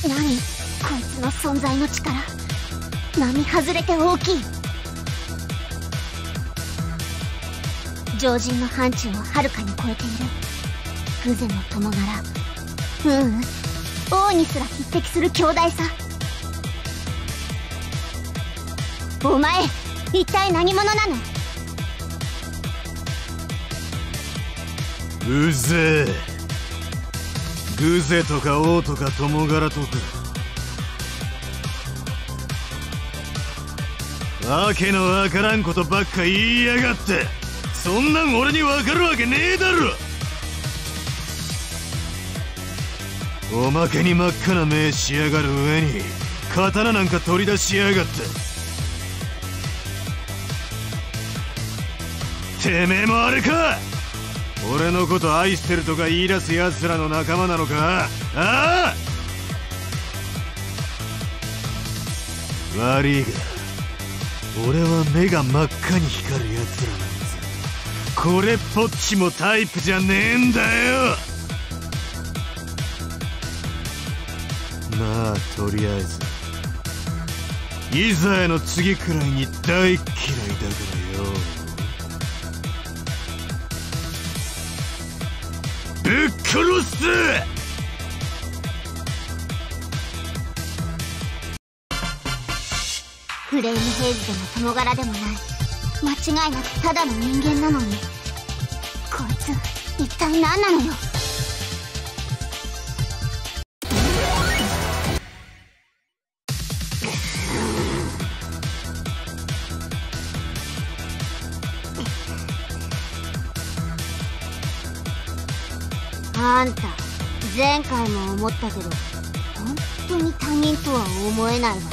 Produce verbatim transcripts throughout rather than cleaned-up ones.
何こいつの存在の力、並外れて大きい。常人の範疇をはるかに超えているグゼの友柄。ううん、王にすら匹敵する強大さ。お前一体何者なの？ うぜえ。グゼとか王とか友柄とかわけのわからんことばっか言いやがって。そんなん俺にわかるわけねえだろ。おまけに真っ赤な目しやがる上に刀なんか取り出しやがって。てめえもあれか、俺のこと愛してるとか言い出す奴らの仲間なのか？ああ、悪いが俺は目が真っ赤に光る奴らなんだ。これっぽっちもタイプじゃねえんだよ。まあとりあえずいざやの次くらいに大嫌いだからよ。ぶっ殺す。 フレームヘイズでも友柄でもない、間違いなくただの人間なのに、こいつ一体何なのよ。あんた前回も思ったけど本当に他人とは思えないわね。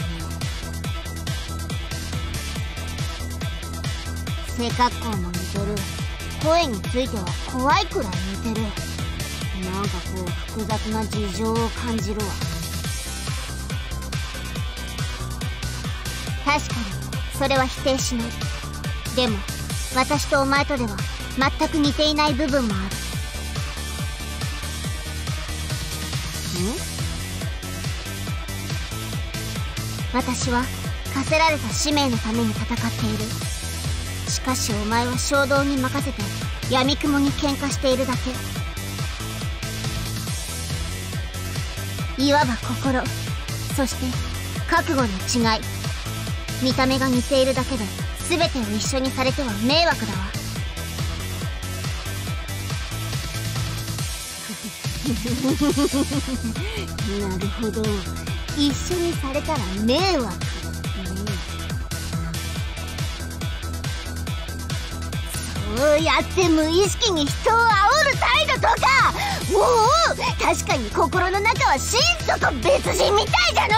背格好も似てる、声については怖いくらい似てる。なんかこう複雑な事情を感じるわ。確かにそれは否定しない。でも私とお前とでは全く似ていない部分もある。私は課せられた使命のために戦っている。しかしお前は衝動に任せて闇雲に喧嘩しているだけ。いわば心、そして覚悟の違い。見た目が似ているだけで全てを一緒にされては迷惑だわ。なるほど、一緒にされたら迷惑、ね、そうやって無意識に人を煽る態度とか、おお、確かに心の中は心底別人みたいじゃの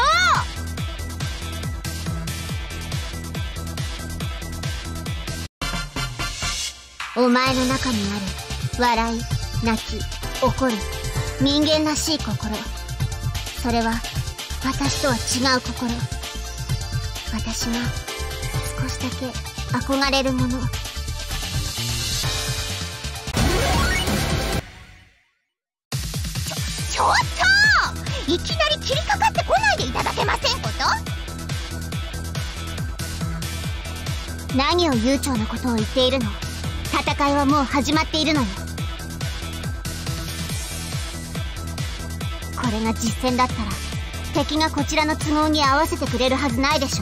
う。お前の中にある笑い、泣き、怒る人間らしい心、それは私とは違う心。私が少しだけ憧れるもの。ちょ、ちょっといきなり切りかかってこないでいただけませんこと。何を悠長なことを言っているの。戦いはもう始まっているのよ。これが実戦だったら敵がこちらの都合に合わせてくれるはずないでしょ。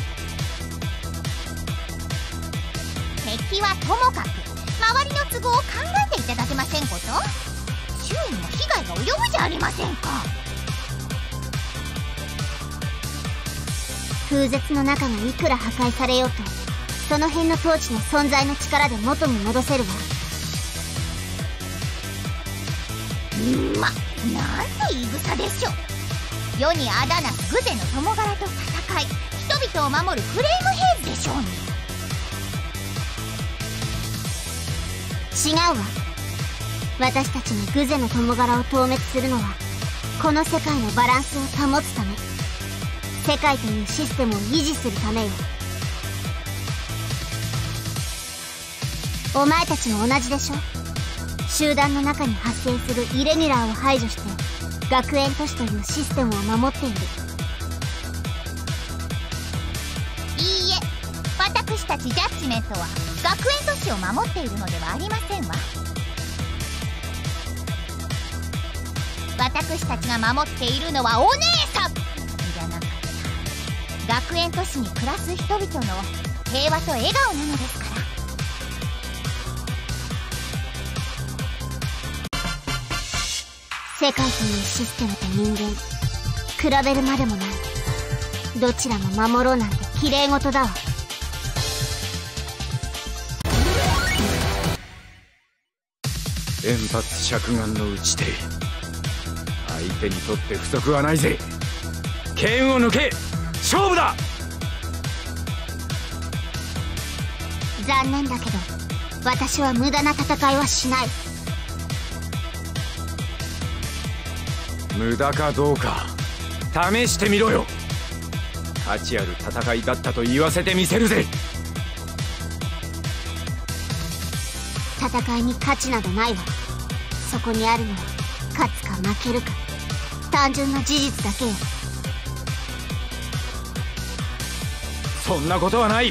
敵はともかく周りの都合を考えていただけませんこと。周囲にも被害が及ぶじゃありませんか。風絶の中がいくら破壊されようと、その辺の統治の存在の力で元に戻せるわ。んま、なんて言い草でしょ。世にあだなくグゼの友柄と戦い、人々を守るフレームヘイズでしょうに。違うわ。私たちがグゼの友柄を討滅するのはこの世界のバランスを保つため、世界というシステムを維持するためよ。お前たちも同じでしょ。 集団の中に発生するイレギュラーを排除して学園都市というシステムを守っている。 いいえ、私たちジャッジメントは学園都市を守っているのではありませんわ。私たちが守っているのはお姉さんじゃなかった、学園都市に暮らす人々の平和と笑顔なのですから。 世界というシステムと人間、比べるまでもない。どちらも守ろうなんて綺麗事だわ。 連発着眼の打ち手、相手にとって不足はないぜ。剣を抜け、勝負だ。 残念だけど私は無駄な戦いはしない。 無駄かどうか試してみろよ。価値ある戦いだったと言わせてみせるぜ。 戦いに価値などないわ。そこにあるのは勝つか負けるか、単純な事実だけよ。 そんなことはない。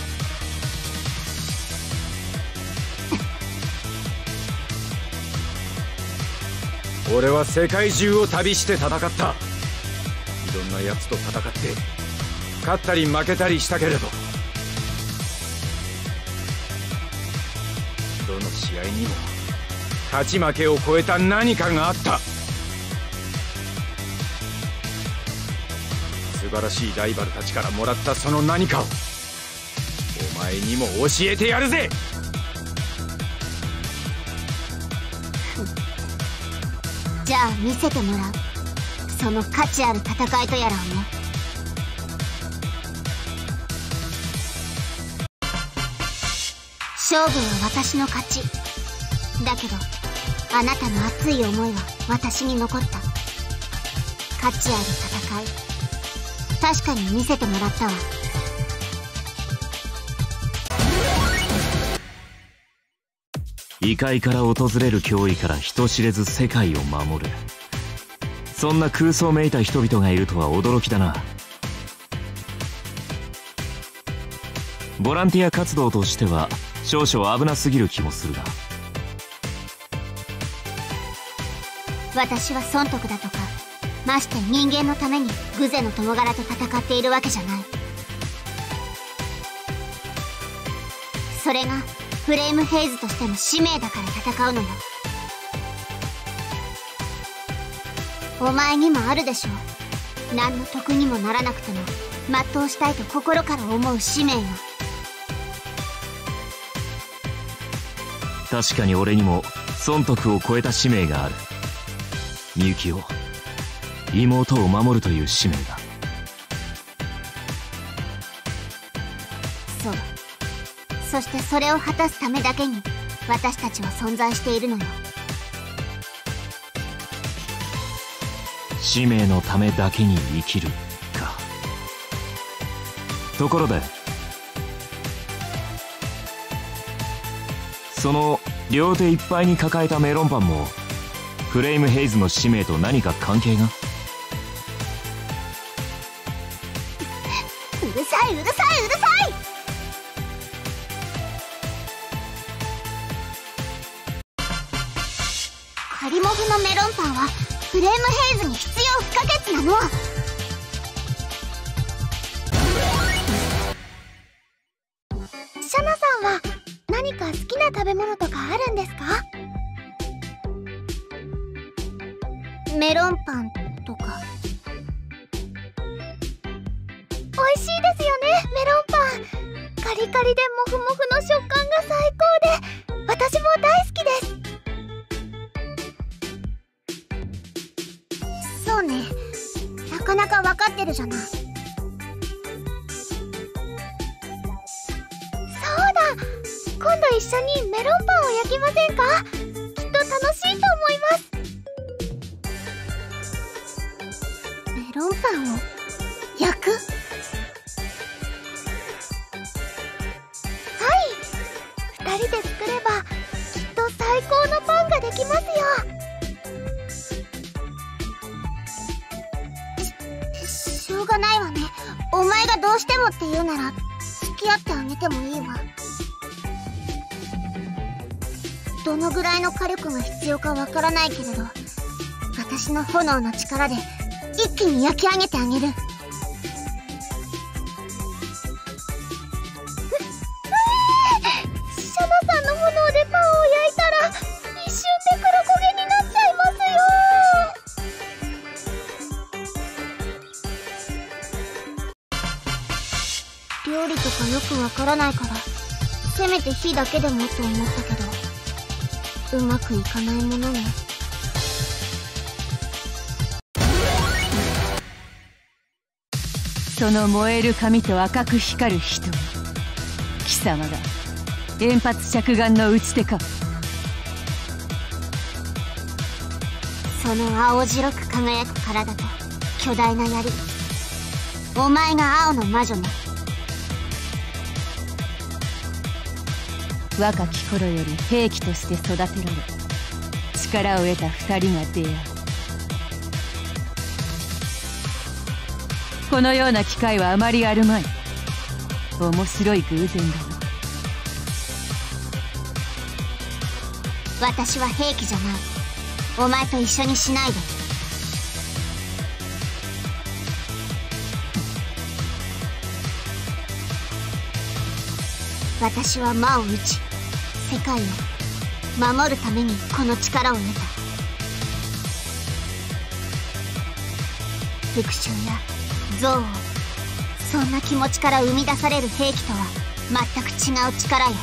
俺は世界中を旅して戦った。いろんなやつと戦って勝ったり負けたりしたけれど、どの試合にも勝ち負けを超えた何かがあった。素晴らしいライバルたちからもらったその何かをお前にも教えてやるぜ。 じゃあ見せてもらう、その価値ある戦いとやらをね。勝負は私の勝ちだけど、あなたの熱い思いは私に残った。価値ある戦い、確かに見せてもらったわ。 異界から訪れる脅威から人知れず世界を守る、そんな空想めいた人々がいるとは驚きだな。ボランティア活動としては少々危なすぎる気もするが。 私は損得だとか、まして人間のためにグゼの友柄と戦っているわけじゃない。それがフレームヘイズとしての使命だから戦うのよ。お前にもあるでしょう。何の得にもならなくても全うしたいと心から思う使命が。 確かに俺にも損得を超えた使命がある。みゆきを、妹を守るという使命だ。 そう。そしてそれを果たすためだけに私たちは存在しているのよ。 使命のためだけに生きるか。ところで、その両手いっぱいに抱えたメロンパンもフレームヘイズの使命と何か関係が？ うるさいうるさいうるさい。カリモフのメロンパンはフレームヘイズに必要不可欠なの。シャナさんは何か好きな食べ物とかあるんですか？メロンパンとか。美味しいですよね、メロンパン。カリカリでモフモフの食感が最高で、私も大好きです。そうね、なかなか分かってるじゃない。そうだ、今度一緒にメロンパンを焼きませんか？きっと楽しいと思います。メロンパンを焼く？はい、ふたりで作ればきっと最高のパンがしょうがないわね。お前がどうしてもって言うなら付き合ってあげてもいいわ。どのぐらいの火力が必要かわからないけれど、私の炎の力で一気に焼き上げてあげる。シャナさんの炎でパンを焼いたら一瞬で黒焦げになっちゃいますよ。料理とかよくわからないから、せめて火だけでもと思ったけど、うまくいかないものね。 その燃える髪と赤く光る人、貴様が円髪着眼の打ち手か。 その青白く輝く体と巨大な槍、お前が青の魔女ね。 若き頃より兵器として育てられ、力を得た二人が出会う。このような機会はあまりあるまい。面白い偶然だな。 私は兵器じゃない。お前と一緒にしないで。私は魔を打ち、世界を守るためにこの力を得た。復讐や憎悪、そんな気持ちから生み出される兵器とは全く違う力よ。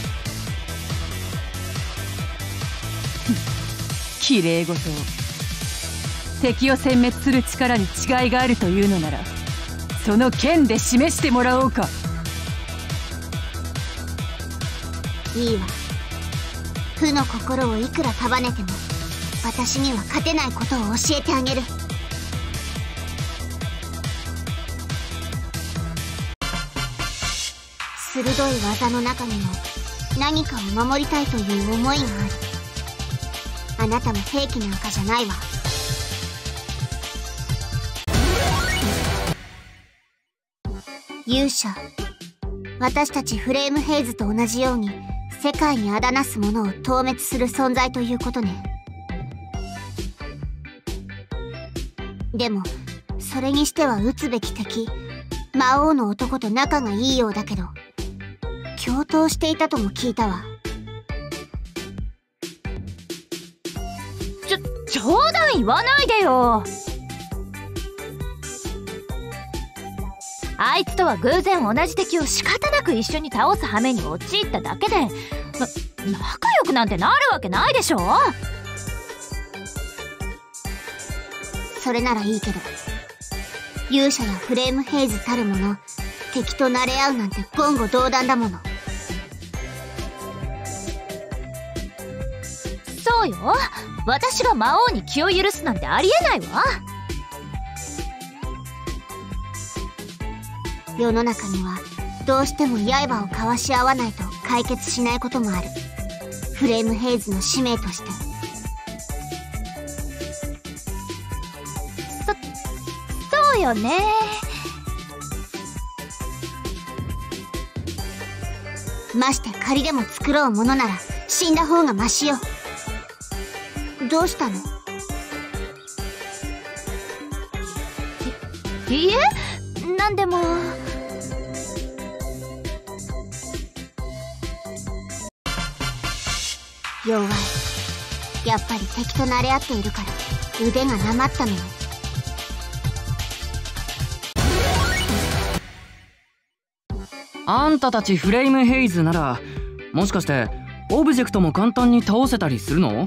きれい事を。敵を殲滅する力に違いがあるというのなら、その剣で示してもらおうか。 いいわ。負の心をいくら束ねても私には勝てないことを教えてあげる。鋭い技の中にも何かを守りたいという思いがある。あなたも兵器なんかじゃないわ。勇者、私たちフレームヘイズと同じように世界にあだなすものを討滅する存在ということね。でもそれにしては撃つべき敵魔王の男と仲がいいようだけど、共闘していたとも聞いたわ。 ちょ冗談言わないでよ。あいつとは偶然同じ敵を仕方なく一緒に倒す羽目に陥っただけで、な仲良くなんてなるわけないでしょ。 それならいいけど、勇者やフレームヘイズたるもの敵と慣れ合うなんて言語道断だもの。 そうよ、私が魔王に気を許すなんてありえないわ。 世の中にはどうしても刃を交わし合わないと解決しないこともある。フレームヘイズの使命として。 そそうよね。 まして仮でも作ろうものなら死んだ方がマシよ。どうしたの？ いいえ、なんでも。 弱い。やっぱり敵と慣れ合っているから腕がなまったのよ。 あんたたちフレイムヘイズなら、もしかしてオブジェクトも簡単に倒せたりするの？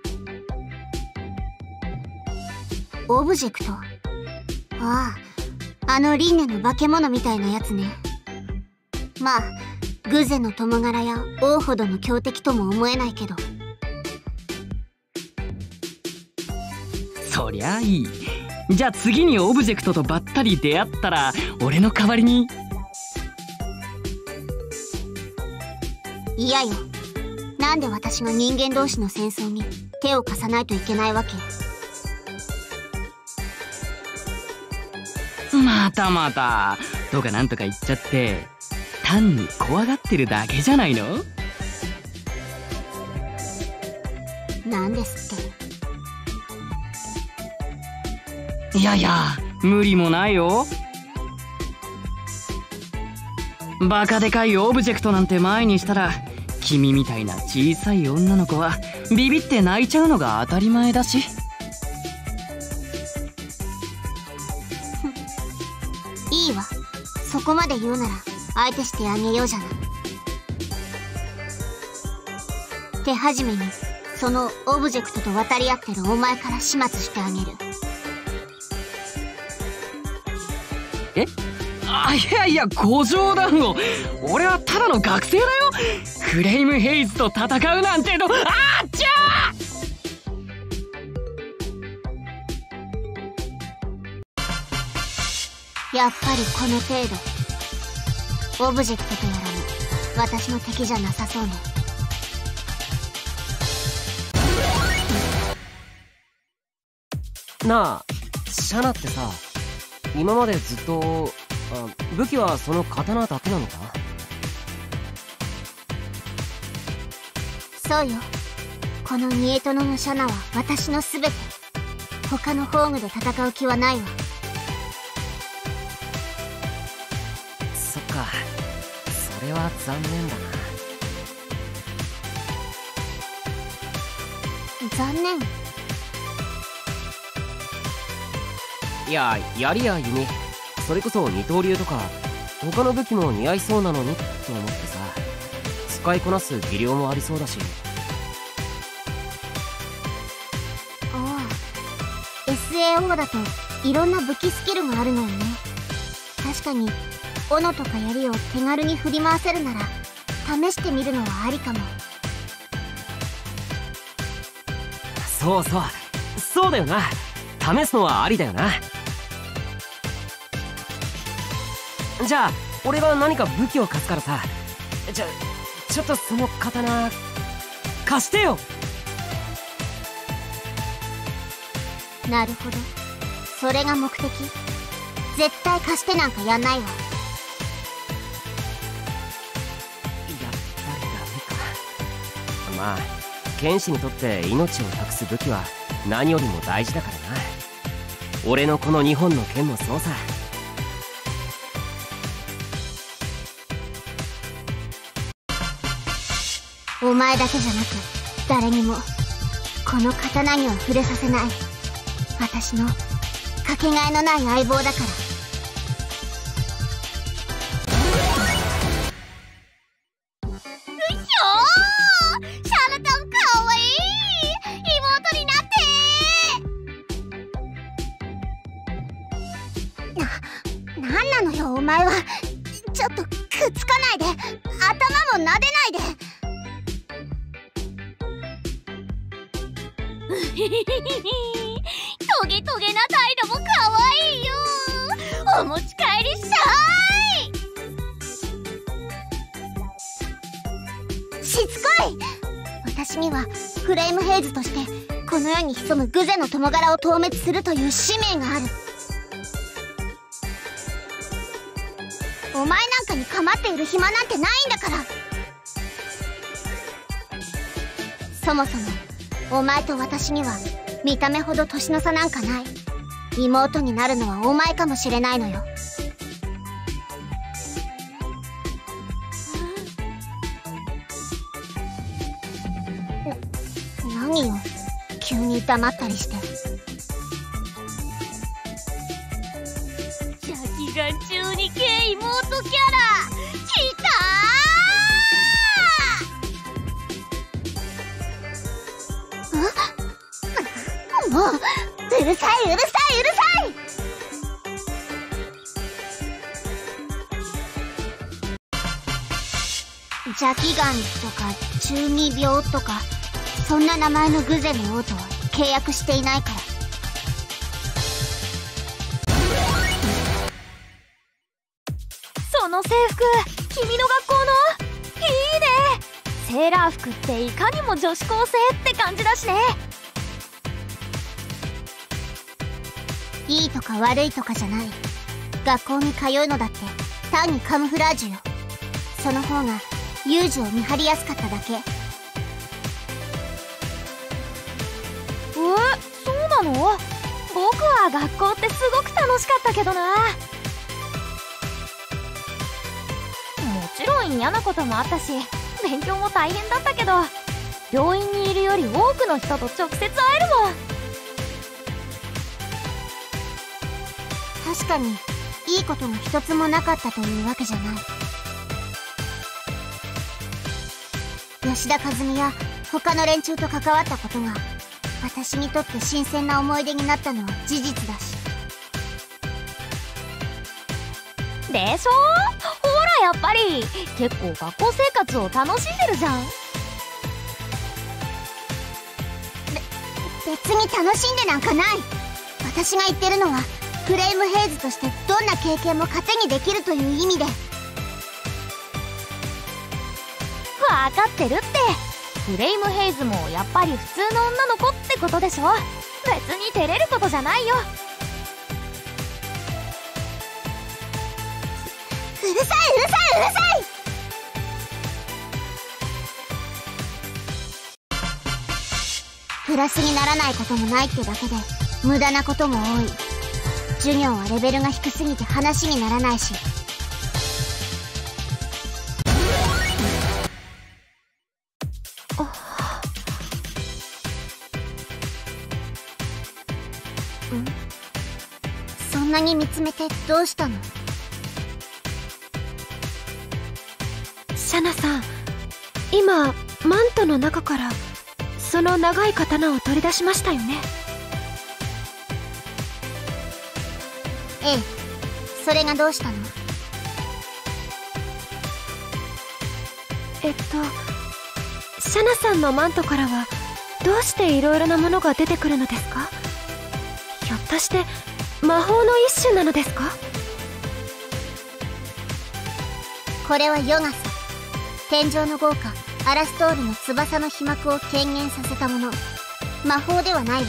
オブジェクト？ああ、あの輪廻の化け物みたいなやつね。まあグゼの友柄や王ほどの強敵とも思えないけど。 そりゃいい。じゃあ次にオブジェクトとばったり出会ったら俺の代わりに。 嫌よ。なんで私が人間同士の戦争に手を貸さないといけないわけ？ またまたとかなんとか言っちゃって、単に怖がってるだけじゃないの？ なんですって。 いやいや、無理もないよ。バカでかいオブジェクトなんて前にしたら、君みたいな小さい女の子はビビって泣いちゃうのが当たり前だし。 いいわ、そこまで言うなら相手してあげようじゃない。手始めにそのオブジェクトと渡り合ってるお前から始末してあげる。 え？あ、いやいや、ご冗談を。俺はただの学生だよ。フレイムヘイズと戦うなんての。あっちゃー！やっぱりこの程度。オブジェクトとやらも私の敵じゃなさそうね。 なあ、シャナってさ、今までずっとあ武器はその刀だけなのか？ そうよ。このニエトノのシャナは私の全て。他の宝具で戦う気はないわ。 そっか、それは残念だな。 残念？ いや、やりや弓、それこそ二刀流とか他の武器も似合いそうなのにって思ってさ、使いこなす技量もありそうだし。 ああ、 エスエーオー だといろんな武器スキルがあるのよね。確かに斧とか槍を手軽に振り回せるなら試してみるのはありかも。 そうそう、そうだよな。試すのはありだよな。じゃあ俺が何か武器を貸すからさ、ちょちょっとその刀貸してよ。 なるほど、それが目的。絶対貸してなんかやんないわ。 やっぱりダメか。まあ剣士にとって命を託す武器は何よりも大事だからな。俺のこのにほんの剣もそうさ。 お前だけじゃなく誰にもこの刀には触れさせない。私のかけがえのない相棒だから。 うひょー、シャラタンかわいい。妹になって。 な、なんなのよお前は。ちょっとくっつかないで、頭も撫でないで。 トゲトゲな態度もかわいいよ。お持ち帰りしたい。しつこい。私にはフレイムヘイズとしてこの世に潜むグゼの友柄を討滅するという使命がある。お前なんかに構っている暇なんてないんだから。そもそもお前と私には見た目ほど年の差なんかない。妹になるのはお前かもしれないのよ。何よ、急に黙ったりして。 邪気眼中に系妹キャラきたー。もううるさいうるさいうるさい。邪気眼とか中二病とかそんな名前のグゼの王とは契約していないから。 その制服、君の学校のいいね。セーラー服っていかにも女子高生って感じだしね。 いいとか悪いとかじゃない。 学校に通うのだって単にカムフラージュよ。その方が遊女を見張りやすかっただけ。 え、そうなの？僕は学校ってすごく楽しかったけどな。もちろん嫌なこともあったし、勉強も大変だったけど、病院にいるより多くの人と直接会えるもん。 確かにいいことが一つもなかったというわけじゃない。吉田和美や他の連中と関わったことが私にとって新鮮な思い出になったのは事実だし。 でしょ？ほらやっぱり結構学校生活を楽しんでるじゃん。 別に楽しんでなんかない。私が言ってるのはフレイムヘイズとしてどんな経験も糧にできるという意味で。 分かってるって。フレイムヘイズもやっぱり普通の女の子ってことでしょ。別に照れることじゃないよ。 うるさいうるさいうるさい。プラスにならないこともないってだけで無駄なことも多い。授業はレベルが低すぎて話にならないし。ん？そんなに見つめてどうしたの？ シャナさん、今マントの中からその長い刀を取り出しましたよね。 ええ、それがどうしたの？ えっとシャナさんのマントからはどうしていろいろなものが出てくるのですか？ひょっとして魔法の一種なのですか？ これはヨガサ、天上の豪華アラストールの翼の被膜を顕現させたもの。魔法ではないわ。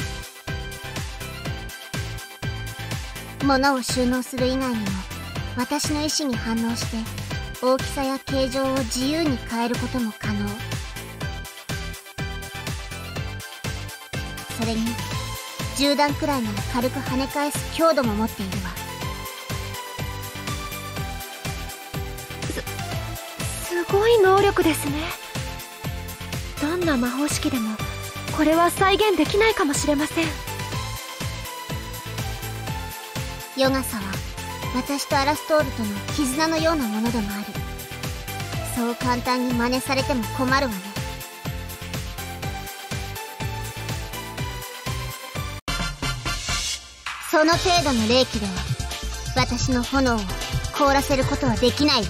物を収納する以外にも私の意志に反応して大きさや形状を自由に変えることも可能。それに銃弾くらいなら軽く跳ね返す強度も持っているわ。 すごい能力ですね。どんな魔法式でもこれは再現できないかもしれません。 ヨガサは私とアラストールとの絆のようなものでもある。そう簡単に真似されても困るわね。その程度の霊気では私の炎を凍らせることはできないわ。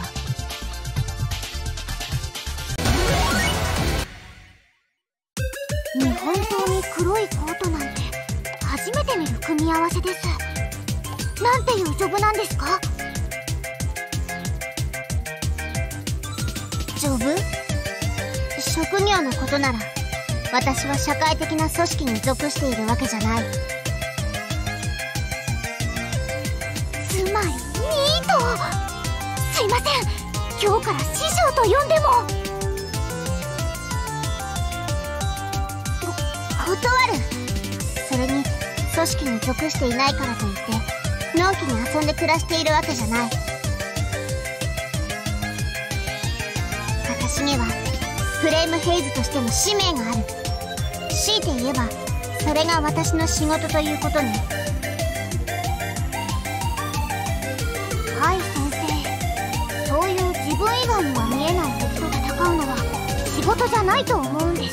日本刀に黒いコートなんて初めて見る組み合わせです。なんていうジョブなんですか？ジョブ？職業のことなら私は社会的な組織に属しているわけじゃない。つまりニート。すいません、今日から師匠と呼んでも。こ断る。それに組織に属していないからといってのんきに遊んで暮らしているわけじゃない。私にはフレームヘイズとしての使命がある。強いて言えばそれが私の仕事ということね。はい先生、そういう自分以外には見えない敵と戦うのは仕事じゃないと思うんです。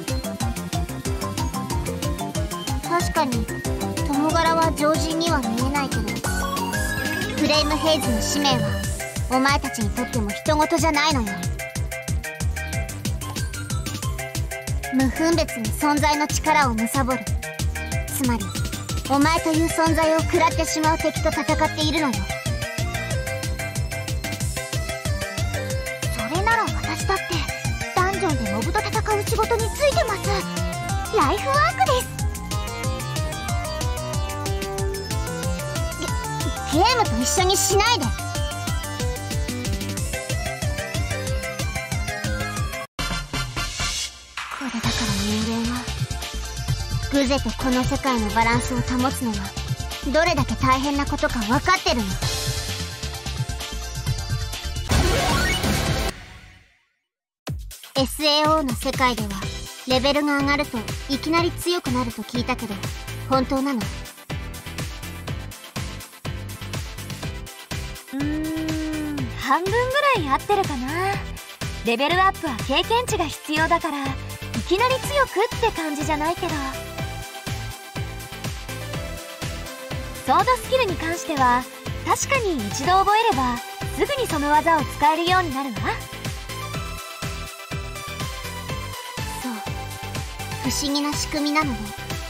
確かに友柄は常人には見えないけど、フレイムヘイズの使命はお前たちにとっても人事じゃないのよ。無分別に存在の力を貪る。つまりお前という存在を食らってしまう敵と戦っているのよ。それなら私だってダンジョンでモブと戦う仕事についてます。ライフワークです。けゲームと一緒にしないで。これだから人間はグゼとこの世界のバランスを保つのがどれだけ大変なことか分かってるの。エスエーオー の世界ではレベルが上がるといきなり強くなると聞いたけど、本当なの？ うーん、半分ぐらい合ってるかな。レベルアップは経験値が必要だから、いきなり強くって感じじゃないけど。ソードスキルに関しては確かに一度覚えればすぐにその技を使えるようになるわ。 不思議な仕組みなのね。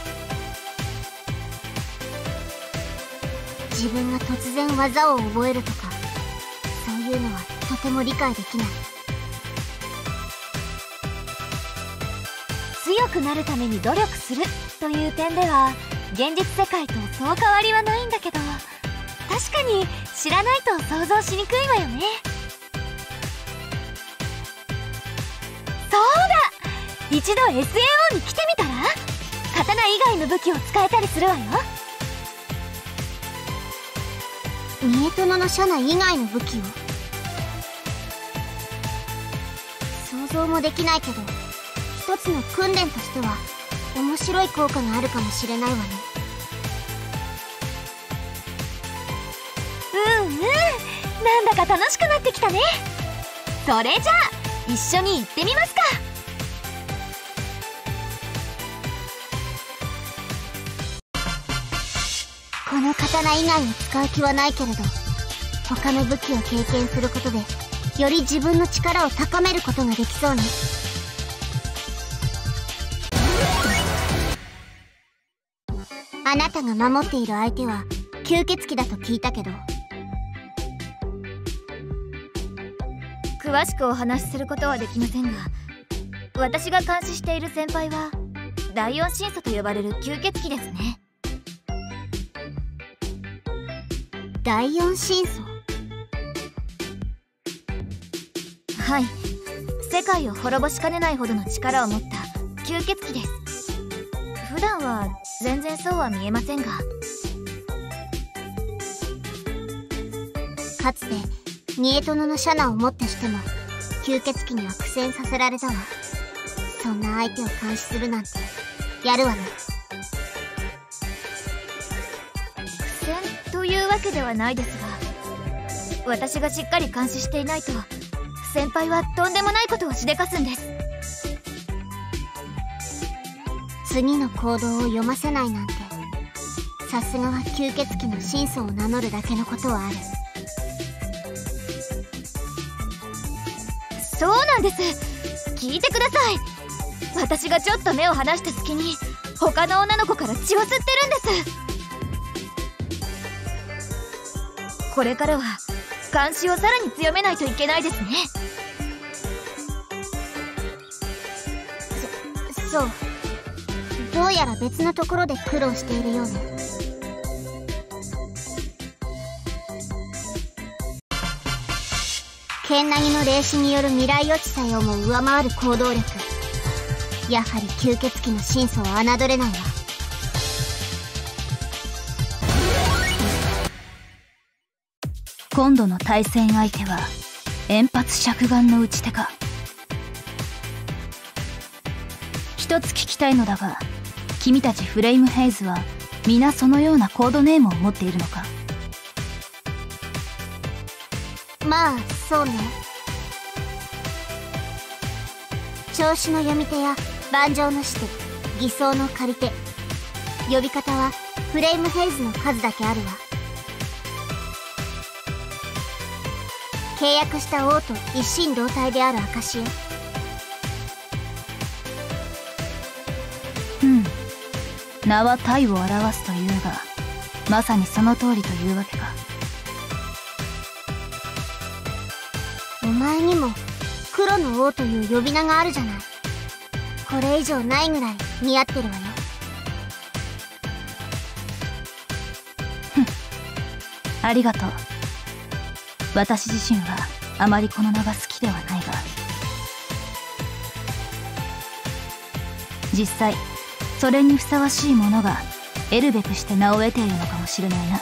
自分が突然技を覚えるとか、そういうのはとても理解できない。 強くなるために努力するという点では現実世界とそう変わりはないんだけど、確かに知らないと想像しにくいわよね。そうだ、一度 エスエーオー に来てみたら？刀以外の武器を使えたりするわよ。 ニエトノのシャナ以外の武器を？想像もできないけど、一つの訓練としては面白い効果があるかもしれないわね。 うんうん、なんだか楽しくなってきたね。それじゃあ一緒に行ってみますか。 この刀以外を使う気はないけれど、他の武器を経験することでより自分の力を高めることができそうね。あなたが守っている相手は吸血鬼だと聞いたけど。 詳しくお話しすることはできませんが、私が監視している先輩は第四神祖と呼ばれる吸血鬼ですね。 第四神祖？ はい、世界を滅ぼしかねないほどの力を持った吸血鬼です。普段は全然そうは見えませんが。 かつてニエトノのシャナをもってしても吸血鬼には苦戦させられたわ。そんな相手を監視するなんてやるわね。 苦戦というわけではないですが、私がしっかり監視していないと先輩はとんでもないことをしでかすんです。 次の行動を読ませないなんて、さすがは吸血鬼の神祖を名乗るだけのことはある。 そうなんです。聞いてください。私がちょっと目を離した隙に他の女の子から血を吸ってるんです。これからは監視をさらに強めないといけないですね。 そそうどうやら別のところで苦労しているようね。ケンナギの霊視による未来予知さえをも上回る行動力。やはり吸血鬼の神祖は侮れないわ。 今度の対戦相手は円髪尺眼の打ち手か。一つ聞きたいのだが、君たちフレイムヘイズは皆そのようなコードネームを持っているのか？ まあそうね。調子の読み手や盤上の師手、偽装の借り手、呼び方はフレイムヘイズの数だけあるわ。契約した王と一心同体である証よ。 うん、名は体を表すというが、まさにその通りというわけか。 お前にも黒の王という呼び名があるじゃない。これ以上ないぐらい似合ってるわよ。 ふん、 ありがとう。私自身はあまりこの名が好きではないが、実際それにふさわしいものが得るべくして名を得ているのかもしれないな。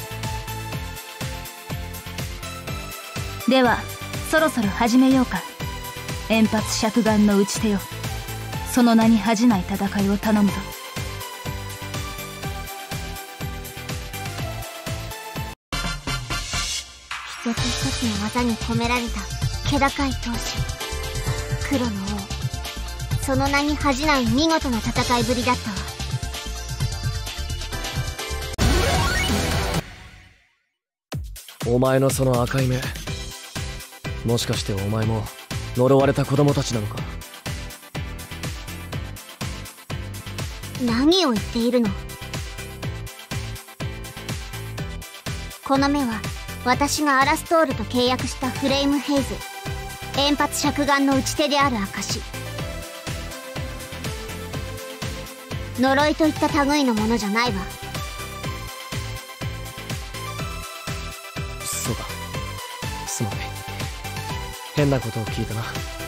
ではそろそろ始めようか。円髪尺眼の打ち手よ、その名に恥じない戦いを頼むぞ。 一つ一つの技に込められた気高い闘志、黒の王、その名に恥じない見事な戦いぶりだったわ。 お前のその赤い目、もしかしてお前も呪われた子供たちなのか？ 何を言っているの？この目は私がアラストールと契約したフレイムヘイズ、円髪尺眼の打ち手である証。呪いといった類のものじゃないわ。 そうだ、すまない。変なことを聞いたな。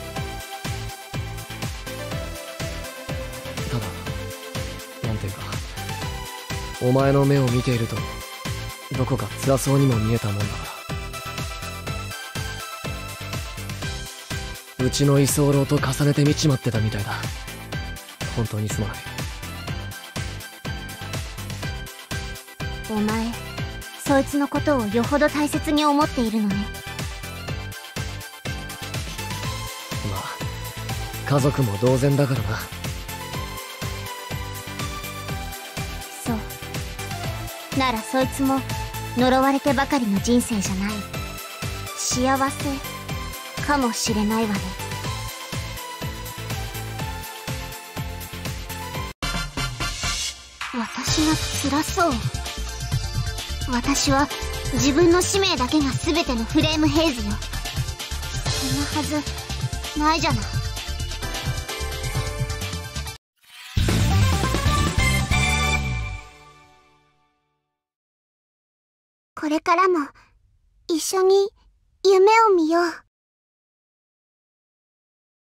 ただなんていうか、お前の目を見ているとどこか辛そうにも見えたもんだから、うちの居候と重ねて見ちまってたみたいだ。本当にすまない。 お前、そいつのことをよほど大切に思っているのね。 まあ家族も同然だからな。 そうならそいつも呪われてばかりの人生じゃない、幸せかもしれないわね。私が辛そう。私は自分の使命だけが全てのフレームヘイズよ。そんなはずないじゃない。これからも一緒に夢を見よう。